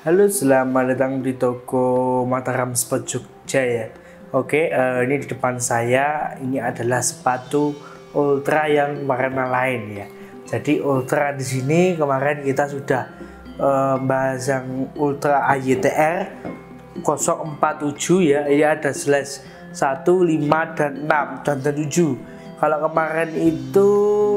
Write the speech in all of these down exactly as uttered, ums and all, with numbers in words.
Halo, selamat datang di toko Mataram Sport Jogja ya. Oke, uh, ini di depan saya ini adalah sepatu Ultra yang warna lain ya. Jadi Ultra di sini kemarin kita sudah uh, bahas yang Ultra A Y T R nol empat tujuh ya. Ini ada slash satu, lima, dan enam dan tujuh. Kalau kemarin itu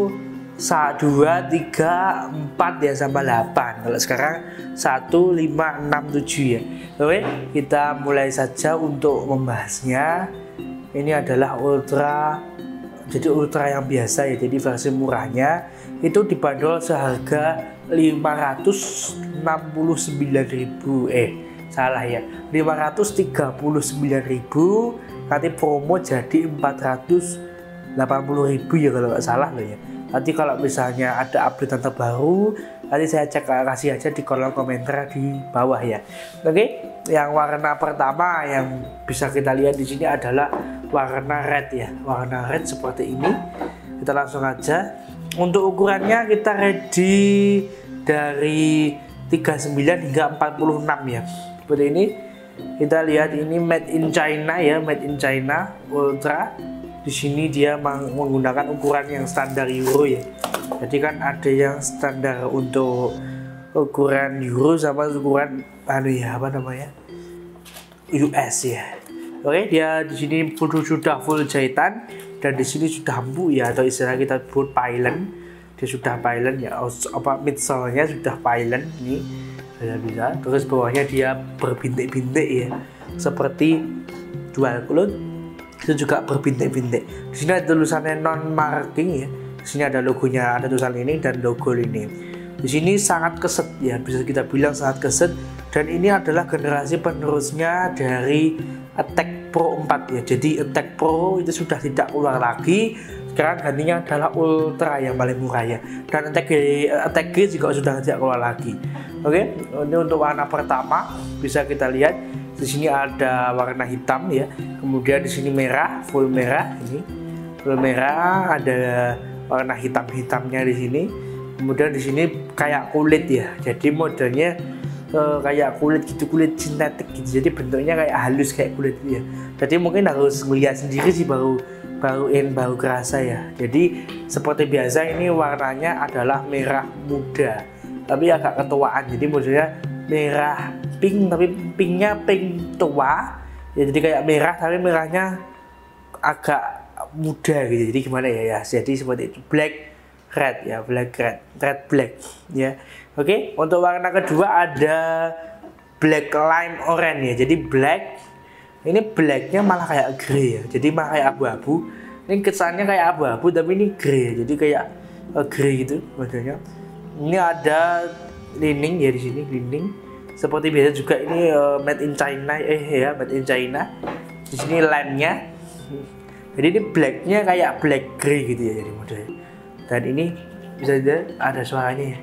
satu, dua, tiga, empat ya sama delapan. Kalau sekarang satu, lima, enam, tujuh ya. Oke, kita mulai saja untuk membahasnya. Ini adalah Ultra. Jadi Ultra yang biasa ya. Jadi versi murahnya itu dibanderol seharga lima ratus enam puluh sembilan ribu. Eh, salah ya. lima ratus tiga puluh sembilan ribu. Nanti promo jadi empat ratus delapan puluh ribu ya kalau nggak salah loh ya. Nanti kalau misalnya ada update terbaru, nanti saya cek kasih aja di kolom komentar di bawah ya. Oke, yang warna pertama yang bisa kita lihat di sini adalah warna red ya. Warna red seperti ini. Kita langsung aja. Untuk ukurannya kita ready dari tiga puluh sembilan hingga empat puluh enam ya. Seperti ini. Kita lihat ini made in China ya, made in China Ultra. Di sini dia menggunakan ukuran yang standar Euro ya. Jadi kan ada yang standar untuk ukuran Euro sama ukuran anu ya apa namanya U S ya. Oke, dia di sini full, sudah full jahitan dan di sini sudah empuk ya, atau istilah kita buat pylon. Dia sudah pylon ya, apa midsole-nya sudah pylon ini bisa bisa. Terus bawahnya dia berbintik-bintik ya, seperti dual cloth. Itu juga berbintik-bintik. Di sini ada tulisannya non marking ya. Di sini ada logonya, ada tulisan ini dan logo ini. Di sini sangat keset ya, bisa kita bilang sangat keset. Dan ini adalah generasi penerusnya dari Attack Pro empat ya. Jadi Attack Pro itu sudah tidak keluar lagi. Sekarang gantinya adalah Ultra yang paling murah ya. Dan Attack G, Attack G juga sudah tidak keluar lagi. Oke, ini untuk warna pertama bisa kita lihat. Di sini ada warna hitam ya, kemudian di sini merah, full merah ini, full merah, ada warna hitam-hitamnya di sini. Kemudian di sini kayak kulit ya, jadi modelnya eh, kayak kulit gitu, kulit sintetik gitu. Jadi bentuknya kayak halus kayak kulit ya. Jadi mungkin harus melihat sendiri sih baru baru in baru kerasa ya. Jadi seperti biasa ini warnanya adalah merah muda, tapi agak ketuaan. Jadi modelnya merah pink, tapi pinknya pink tua ya, jadi kayak merah tapi merahnya agak muda gitu. Jadi gimana ya ya, jadi seperti itu, black red ya, black red, red black ya. Oke, untuk warna kedua ada black lime orange ya. Jadi black ini blacknya malah kayak grey ya, jadi malah kayak abu-abu. Ini kesannya kayak abu-abu tapi ini grey, jadi kayak uh, grey gitu modelnya. Ini ada lining ya di sini, lining. Seperti biasa juga ini uh, made in China eh ya, made in China. Di sini lemnya. Jadi ini blacknya kayak black grey gitu ya jadi modelnya. Dan ini bisa dilihat ada suaranya ya.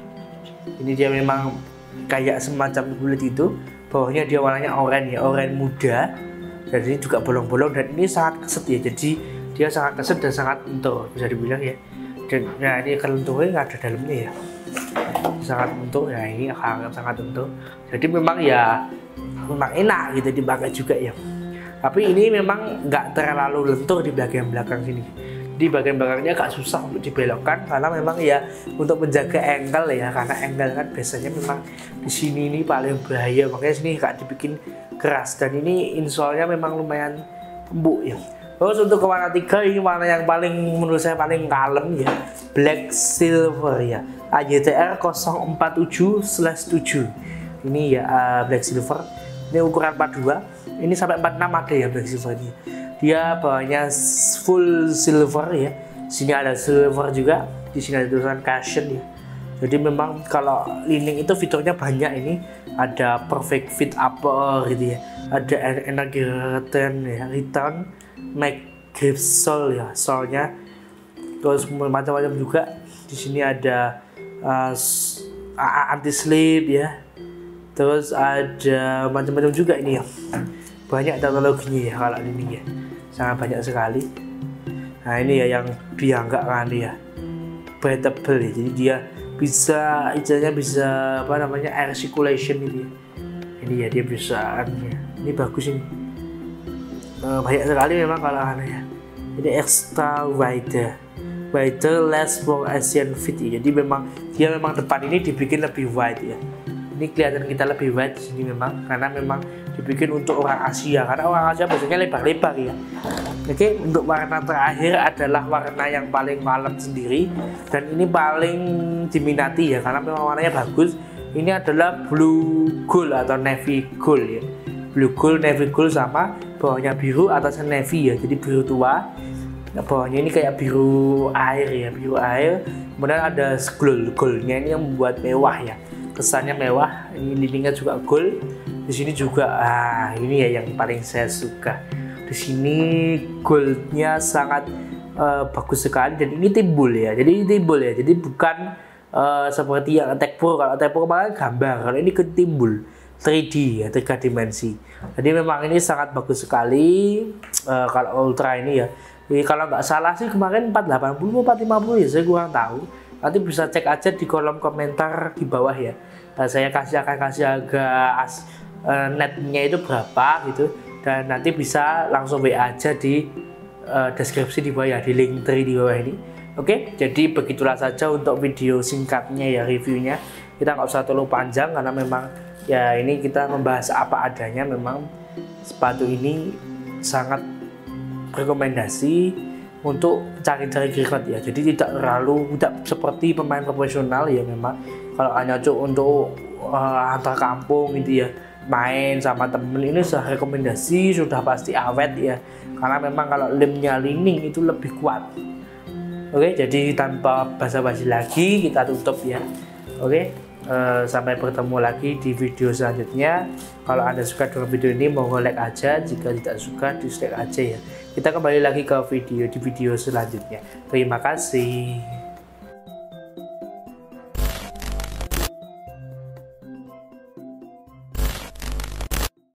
Ini dia memang kayak semacam kulit itu. Bawahnya dia warnanya oranye ya, oranye muda. Dan ini juga bolong-bolong dan ini sangat keset ya. Jadi dia sangat keset dan sangat lentur bisa dibilang ya. Dan nah ini kelenturnya nggak ada dalamnya ya. Sangat lentur ya, ini sangat sangat lentur. Jadi memang ya memang enak gitu dipakai juga ya. Tapi ini memang nggak terlalu lentur di bagian belakang sini. Di bagian belakangnya agak susah untuk dibelokkan karena memang ya untuk menjaga angle ya, karena angle kan biasanya memang di sini ini paling bahaya, makanya sini nggak dibikin keras. Dan ini insole-nya memang lumayan empuk ya. Terus untuk ke warna tiga, ini warna yang paling menurut saya paling kalem ya, black silver ya, A Y T R nol empat tujuh slash tujuh. Ini ya uh, black silver. Ini ukuran empat puluh dua. Ini sampai empat puluh enam ada ya black silver ini. Dia bawahnya full silver ya. Sini ada silver juga. Di sini ada tulisan caution ya. Jadi memang kalau lining itu fiturnya banyak ini. Ada perfect fit upper gitu ya. Ada energy return ya, return. Make grip sole ya, solnya. Terus macam-macam juga. Di sini ada uh, anti slip ya. Terus ada macam-macam juga ini ya. Banyak teknologinya ya kalau ini ya. Sangat banyak sekali. Nah ini ya yang dia nggak kan ya breathable ya. Jadi dia bisa istilahnya bisa apa namanya air circulation ini ya. Ini ya dia bisa ya. Ini bagus ini. Uh, banyak sekali memang kalau aneh ya. Ini extra wider, wider less for Asian fit ya. Jadi memang dia memang depan ini dibikin lebih wide ya. Ini kelihatan kita lebih wide di sini memang karena memang dibikin untuk orang Asia, karena orang Asia biasanya lebar-lebar ya. Oke, untuk warna terakhir adalah warna yang paling malam sendiri dan ini paling diminati ya karena memang warnanya bagus. Ini adalah blue gold atau navy gold ya. Blue gold, navy gold sama bawahnya biru, atasnya navy ya. Jadi biru tua. Nah, bawahnya ini kayak biru air ya, biru air. Kemudian ada gold, goldnya ini yang membuat mewah ya. Kesannya mewah. Ini dindingnya juga gold. Di sini juga, ah ini ya yang paling saya suka. Di sini goldnya sangat uh, bagus sekali dan ini timbul ya. Jadi timbul ya. Jadi bukan uh, seperti yang Attack Pro. Kalau Attack Pro kemarin gambar, kalau ini ketimbul tiga D ya, tiga dimensi. Jadi memang ini sangat bagus sekali uh, kalau Ultra ini ya. Jadi kalau nggak salah sih kemarin empat delapan puluh, empat lima puluh ya, saya kurang tahu. Nanti bisa cek aja di kolom komentar di bawah ya. Nah, saya kasih akan kasih agak as, uh, netnya itu berapa gitu. Dan nanti bisa langsung W A aja di uh, deskripsi di bawah ya, di link tree di bawah ini. Oke, jadi begitulah saja untuk video singkatnya ya, reviewnya. Kita nggak usah terlalu panjang karena memang ya ini kita membahas apa adanya. Memang sepatu ini sangat rekomendasi untuk cari-cari keynote ya. Jadi tidak terlalu tidak seperti pemain profesional ya. Memang kalau hanya cuk untuk uh, antar kampung gitu ya, main sama temen, ini sudah rekomendasi, sudah pasti awet ya. Karena memang kalau lemnya Li-Ning itu lebih kuat. Oke, jadi tanpa basa-basi lagi kita tutup ya. Oke, uh, sampai bertemu lagi di video selanjutnya. Kalau Anda suka dengan video ini, mohon like aja. Jika tidak suka, dislike aja ya. Kita kembali lagi ke video di video selanjutnya. Terima kasih.